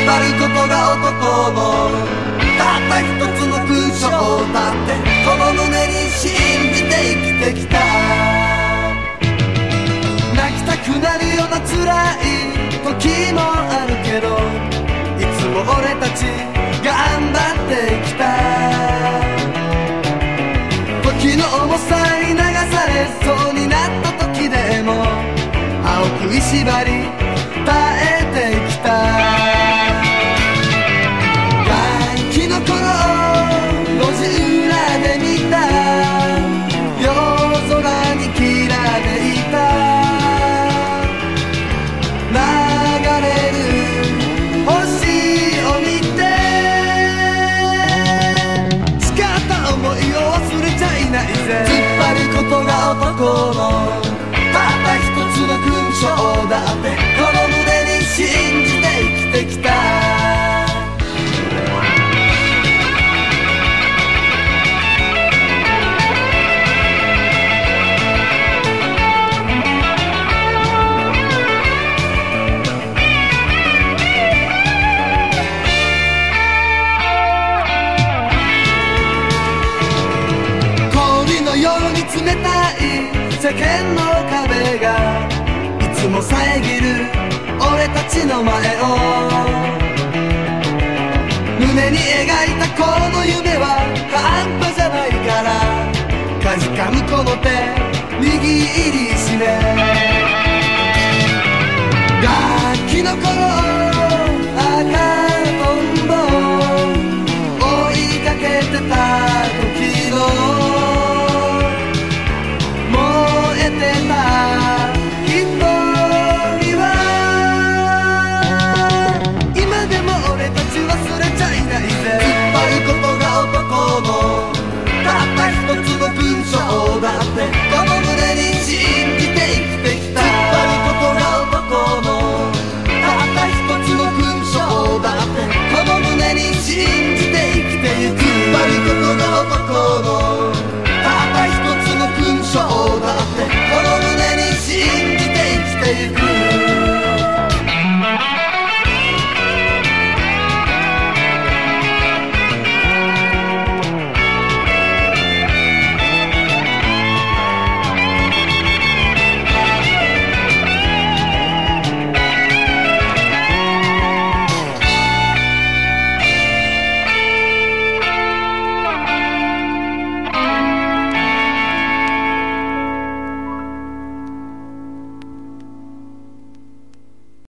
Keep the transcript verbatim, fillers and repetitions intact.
張ることが男のたった一つの勲章だってこの胸に信じて生きてきた。泣きたくなるような辛い時もあるけどいつも俺たち頑張ってきた。時の重さに流されそうになった時でも青く石張り耐えてきた。ガキの頃路地裏で見た夜空にきらめいた流れる星を見て誓った思いを忘れちゃいないぜ。突っ張ることが男のたった一つの勲章だってこの胸に信じて生きてきた。氷のように冷たい世間の壁がいつも遮る俺たちの前を胸に描いたこの夢は半端じゃないからかじかむこの手握りしめガキの頃